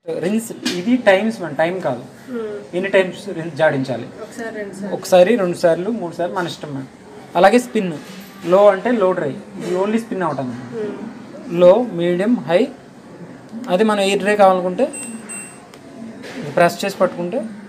Rinse ఇది times మన time కాదు, ఎన్ని టైమ్స్ రిన్స్ జాడించాలి, ఒకసారి 2 సార్లు 3 సార్లు మన ఇష్టం మేడం. అలాగే స్పిన్ లో అంటే లో డ్రై, ఇది ఓన్లీ స్పిన్ అవుట్ అన్నమాట. లో, మీడియం, హై. అది మనం ఎయిర్ డ్రై కావాలనుకుంటే ప్రెస్ చేసి పట్టుకుంటే